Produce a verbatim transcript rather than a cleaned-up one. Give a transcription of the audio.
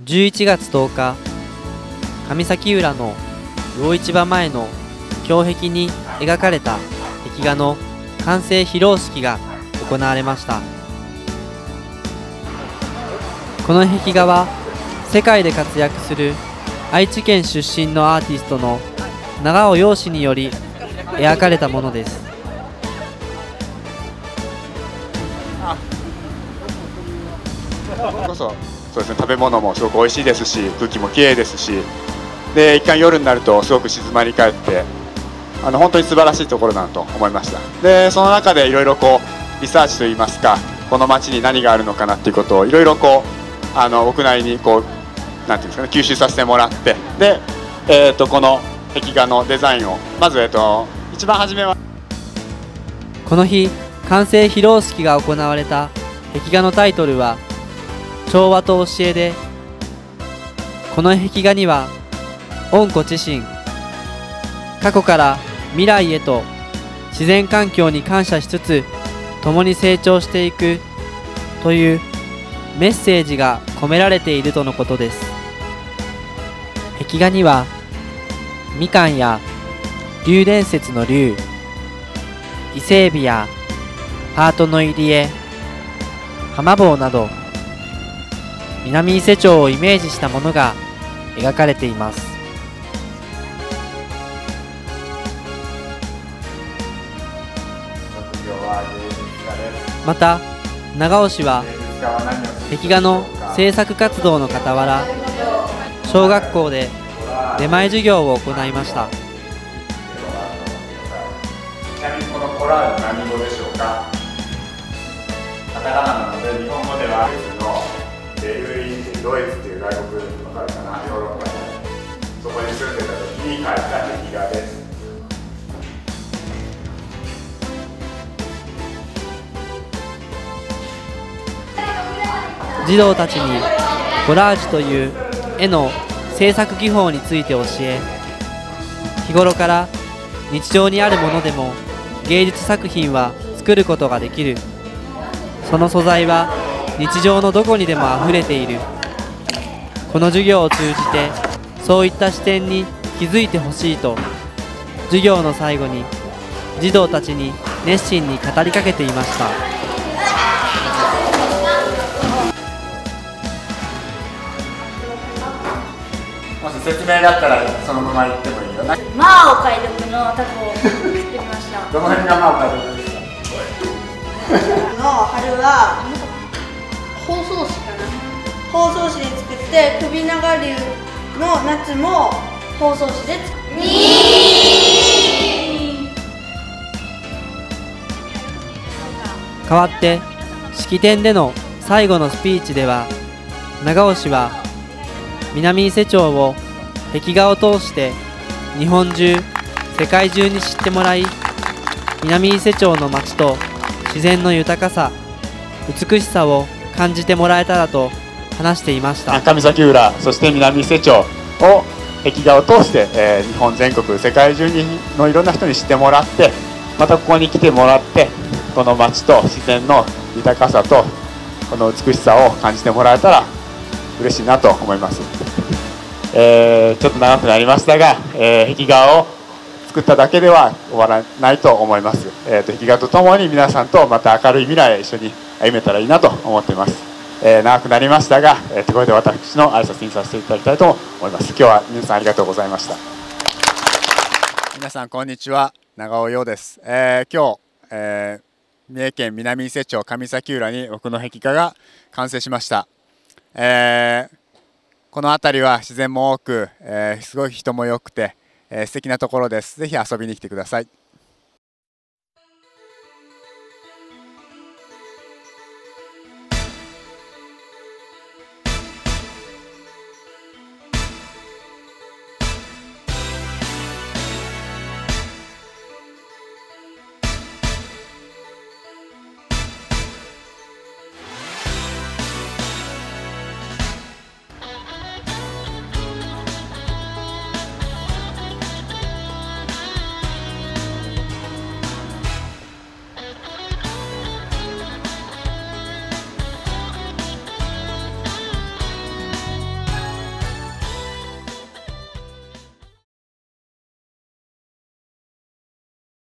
じゅういちがつとおか、上崎浦の魚市場前の胸壁に描かれた壁画の完成披露式が行われました。この壁画は世界で活躍する愛知県出身のアーティストの長尾陽氏により描かれたものです。 こそそうですね、食べ物もすごく美味しいですし、空気もきれいですし、で一回夜になるとすごく静まり返って、あの本当に素晴らしいところだなと思いました。でその中でいろいろこうリサーチといいますか、この街に何があるのかなっていうことをいろいろこうあの僕なりにこうなんていうんですかね、吸収させてもらって、で、えー、とこの壁画のデザインをまず、えー、と一番初めはこの日、完成披露式が行われた壁画のタイトルは調和と教えで、この壁画には温故知新、過去から未来へと自然環境に感謝しつつ共に成長していくというメッセージが込められているとのことです。壁画にはみかんや龍伝説の龍、伊勢海老やハートの入り江、浜坊など南伊勢町をイメージしたものが描かれています。また長尾市は壁画の制作活動の傍ら、小学校で出前授業を行いました。 ちなみにこのコラール何語でしょうか。カタカナなので、日本語ではのベルリン、ドイツっていう外国わかるかな、ヨーロッパでそこに住んでた時に描いた壁画です。 児童たちにコラージュという絵の制作技法について教え、日頃から日常にあるものでも芸術作品は作ることができる、その素材は日常のどこにでもあふれている、この授業を通じてそういった視点に気づいてほしいと、授業の最後に児童たちに熱心に語りかけていました。 まず説明だったらそのまま言ってもいいよな。 マーお買い得のタコを作ってみました。 どの辺がマーお買い得ですか。 の春は包装紙かな。包装紙で作って、首長竜の夏も包装紙で作って。 代わって式典での最後のスピーチでは、長尾氏は南伊勢町を壁画を通して日本中、世界中に知ってもらい、南伊勢町の街と自然の豊かさ、美しさを感じてもらえたらと話していました。 上崎浦、そして南伊勢町を壁画を通して、えー、日本全国、世界中にのいろんな人に知ってもらって、またここに来てもらって、この街と自然の豊かさとこの美しさを感じてもらえたら嬉しいなと思います。えー、ちょっと長くなりましたが、えー、壁画を作っただけでは終わらないと思います。えーと、壁画とともに皆さんとまた明るい未来へ一緒に歩めたらいいなと思っています。えー、長くなりましたが、えー、これで私の挨拶にさせていただきたいと思います。今日は皆さんありがとうございました。皆さんこんにちは、長尾陽です。えー、今日、えー、三重県南伊勢町上崎浦に僕の壁画が完成しました。えーこの辺りは自然も多く、えー、すごい人も良くて、えー、素敵なところです。ぜひ遊びに来てください。